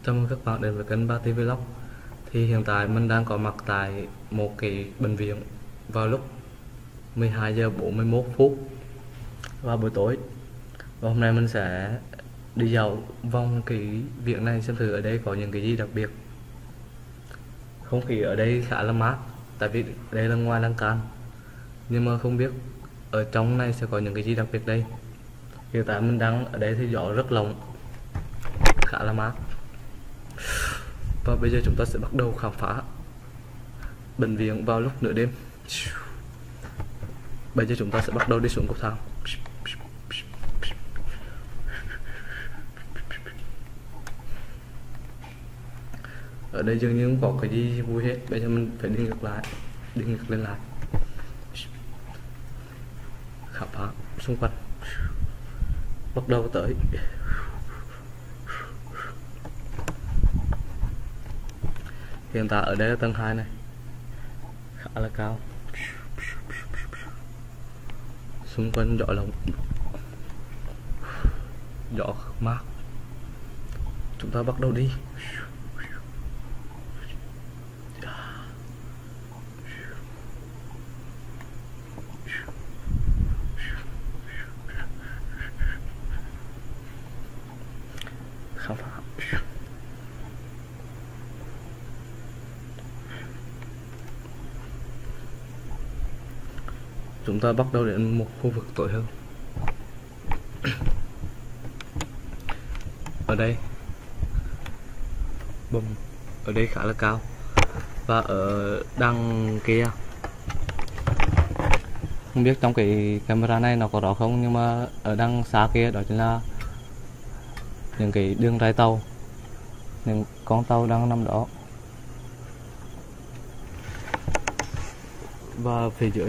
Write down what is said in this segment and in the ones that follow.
Chào mừng các bạn đến với kênh Ba T Vlog. Thì hiện tại mình đang có mặt tại một cái bệnh viện vào lúc 12 giờ 41 phút vào buổi tối. Và hôm nay mình sẽ đi dạo vòng cái viện này xem thử ở đây có những cái gì đặc biệt. Không khí ở đây khá là mát, tại vì đây là ngoài lan can. Nhưng mà không biết ở trong này sẽ có những cái gì đặc biệt đây. Hiện tại mình đang ở đây thì gió rất lộng, khá là mát. Và bây giờ chúng ta sẽ bắt đầu khám phá bệnh viện vào lúc nửa đêm. Bây giờ chúng ta sẽ bắt đầu đi xuống cầu thang. Ở đây dường như không có cái gì vui hết. Bây giờ mình phải đi ngược lại, đi ngược lên lại, khám phá xung quanh. Bắt đầu tới hiện tại ở đây là tầng 2 này, khá là cao. Xung quanh gió lộng, gió mát. Chúng ta bắt đầu đi. Khám phá. Chúng ta bắt đầu đến một khu vực tối hơn. Ở đây ở đây khá là cao. Và ở đằng kia, không biết trong cái camera này nó có rõ không, nhưng mà ở đằng xa kia đó chính là những cái đường ray tàu, những con tàu đang nằm đó. Và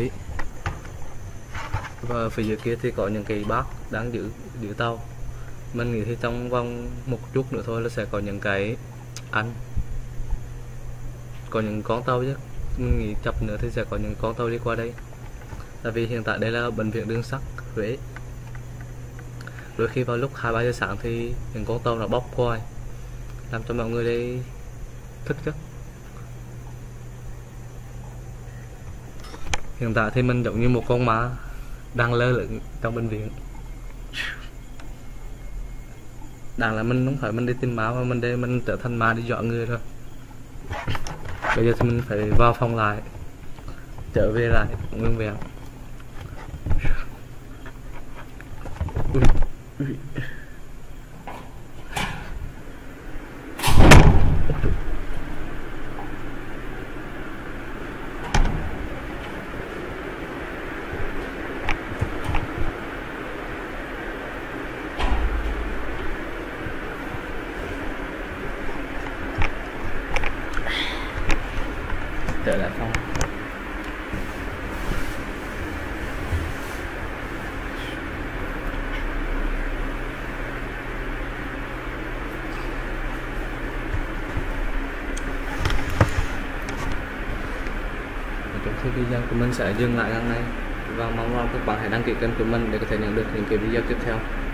phía dưới kia thì có những cái bác đang giữ tàu. Mình nghĩ thì trong vòng một chút nữa thôi là sẽ có những cái có những con tàu chứ. Mình nghĩ chập nữa thì sẽ có những con tàu đi qua đây. Tại vì hiện tại đây là bệnh viện đường sắt Huế. Đôi khi vào lúc 2-3 giờ sáng thì những con tàu nó bốc qua, làm cho mọi người đây thức giấc. Hiện tại thì mình giống như một con ma đang lơ lửng trong bệnh viện. Đáng là mình không phải mình đi tìm ma, mà mình trở thành ma đi dọa người thôi. Bây giờ thì mình phải vào phòng lại, trở về lại nguyên vẹn. Trở lại phòng. Thì video của mình sẽ dừng lại lần này, và mong rằng các bạn hãy đăng ký kênh của mình để có thể nhận được những cái video tiếp theo.